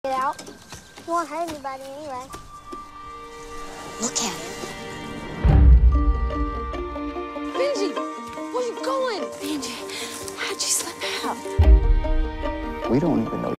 Get out. You won't hurt anybody anyway. Look at it. Benji, where you going? Benji, how'd you slip out? We don't even know